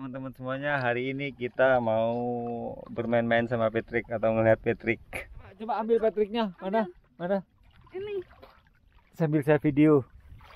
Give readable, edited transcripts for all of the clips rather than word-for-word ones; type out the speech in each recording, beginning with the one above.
teman-teman semuanya, hari ini kita mau bermain-main sama Patrick atau ngeliat Patrick. Coba ambil Patricknya, mana? Ini. Sambil saya video.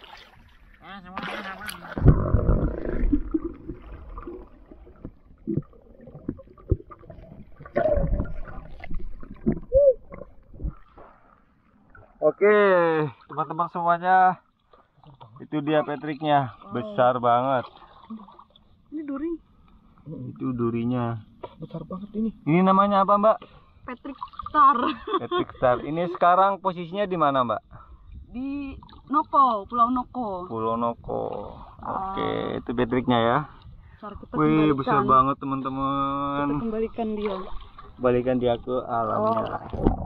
Oke, teman-teman semuanya, itu dia Patricknya, besar banget. Ini duri. Itu durinya. Besar banget ini. Ini namanya apa, Mbak? Patrick Star. Patrick Star. Ini sekarang posisinya di mana, Mbak? Di Noko, Pulau Noko. Pulau Noko. Oke, itu Patricknya ya. Wih, besar banget teman-teman. Kita kembalikan dia. Kembalikan dia ke alamnya.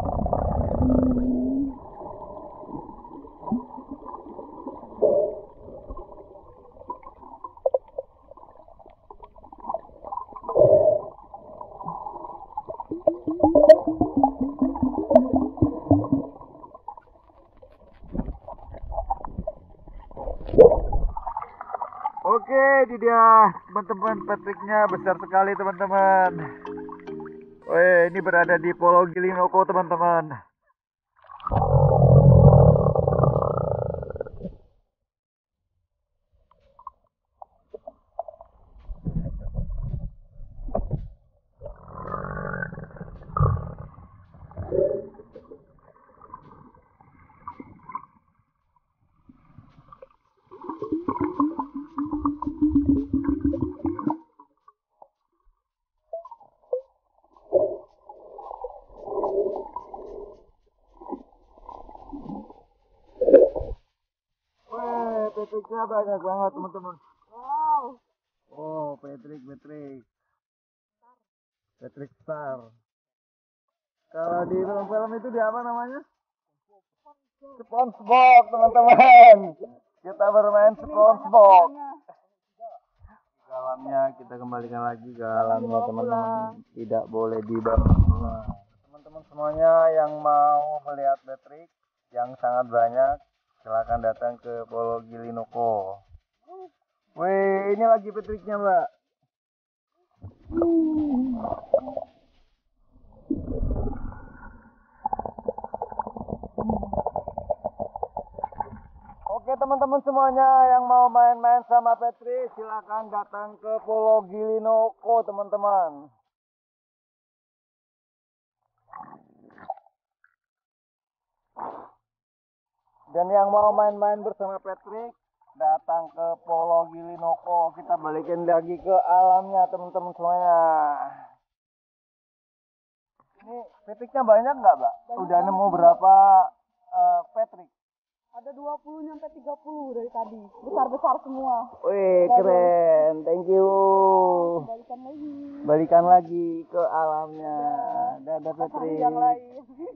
Oke, ini dia teman-teman, Patricknya besar sekali teman-teman. Wih, ini berada di Pulau Gili Noko teman-teman. Patricknya banyak banget teman-teman. Wow. Oh, Patrick Star. Kalau di film-film itu di apa namanya? SpongeBob teman-teman. Kita bermain SpongeBob. Ke alamnya, kita kembalikan lagi ke alamnya teman-teman. Tidak boleh dibawa. Teman-teman semuanya yang mau melihat Patrick yang sangat banyak, silakan datang ke Pulau Gili Noko. Wih, ini lagi Patricknya, Mbak. Oke teman-teman semuanya yang mau main-main sama Patrick, silakan datang ke Pulau Gili Noko teman-teman. Dan yang mau main-main bersama Patrick, datang ke Pulau Gili Noko. Kita balikin lagi ke alamnya teman-teman semuanya. Ini Patricknya banyak nggak, Mbak? Udah nemu berapa Patrick? Ada 20 sampai 30 dari tadi. Besar-besar semua. Wih, keren. Thank you. Balikan Balikan lagi lagi. ke alamnya. Dadah Patrick. Yang lain.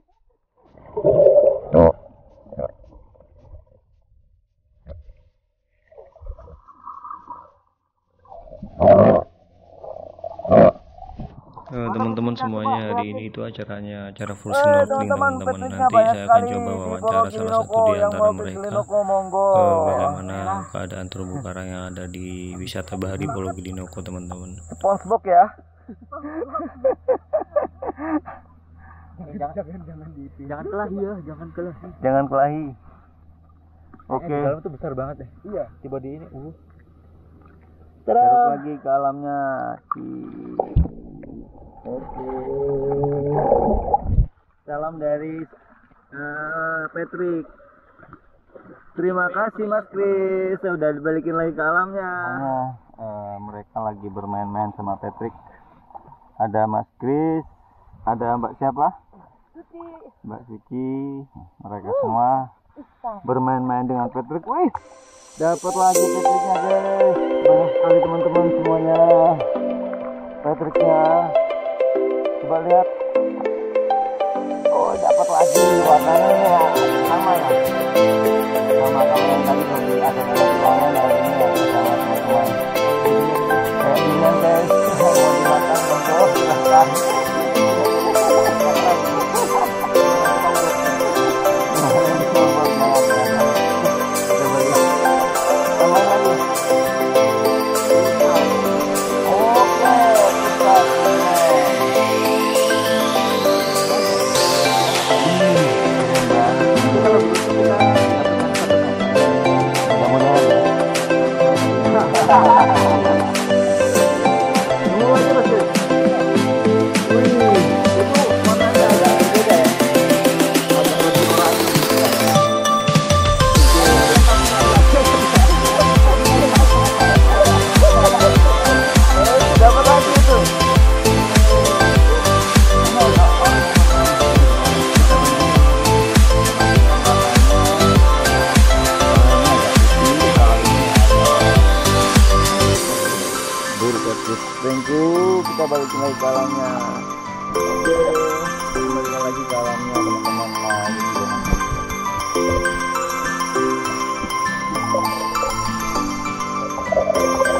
Teman-teman semuanya, hari ini itu acara full snorkeling teman-teman. Nanti saya akan coba wawancara salah satu di antara mereka bagaimana keadaan terumbu karang yang ada di wisata bahari Pulau Gili Noko teman-teman. SpongeBob ya. Jangan kelahi ya, jangan kelahi. Oke. Dalam itu besar banget ya. Iya, coba di ini. Terus lagi ke alamnya. Oke. Salam dari Patrick. Terima kasih Mas Kris, sudah dibalikin lagi ke alamnya. Mereka lagi bermain-main sama Patrick. Ada Mas Kris, ada Mbak siapa? Mbak Suci. Mereka semua bermain-main dengan Patrick. Wih, dapat lagi Patricknya guys. Banyak sekali teman-teman semuanya. Patricknya. Coba lihat. Oh, dapat lagi warnanya sama ya. Sama kalau yang tadi belum ada lagi warnanya ini ya, sama teman-teman. Kayak ini guys, mau dimakan bengkok silahkan. Oh, Patrick Sprengku. Kita balikin lagi ke alamnya. Oke, balikin lagi ke alamnya teman-teman. Nah gitu ya.